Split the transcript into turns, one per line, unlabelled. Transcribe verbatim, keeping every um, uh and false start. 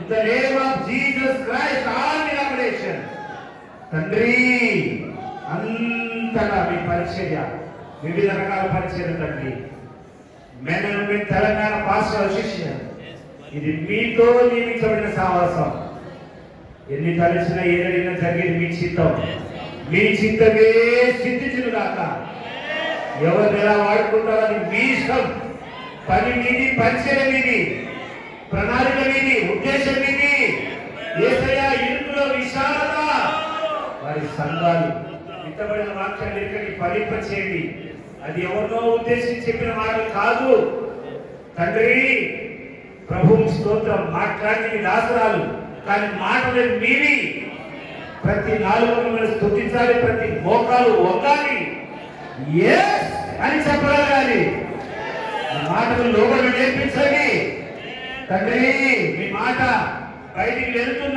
In the name of Jesus Christ, all denomination. తండ్రి అంతగా మీ పరిచర్య వివిధ రకాల పరిచర్య తండ్రి మేనమే తెలంగాణ పాస్టర్ శిష్యులు ఇది మీతో నియమించబడిన సహవాసం ఎన్ని తలచిన ఏదైనా జరిగేది మీ చిత్తం మీ చిత్తమే సిద్ధించును గాక ఎవరు ఎలా వాడుకుంటారని మీ ఇష్టం పని మీది పరిచర్య మీది ప్రణాళిక మీది ఉద్దేశం మీది యేసయ్య ఇరుకులో విశాలత వారి సంఘాలు విత్తబడిన వాక్యాలు ఇక్కడికి ఫలింపచేయండి అది ఎవరినో ఉద్దేశించి చెప్పిన మాటలు కాదు తండ్రి ప్రభువు స్తోత్రం మాట్లాడి దాసరాలు కానీ మాటలు మీవి ప్రతి నాలుగు మిమ్మల్ని స్తుతించాలి ప్రతి మోకాలు ఒక్కాలి ఎస్ అని చెప్పగలగాలి మాటలు లోపల నేర్పించండి తండ్రి మీ మాట బయటికి వెళ్తున్న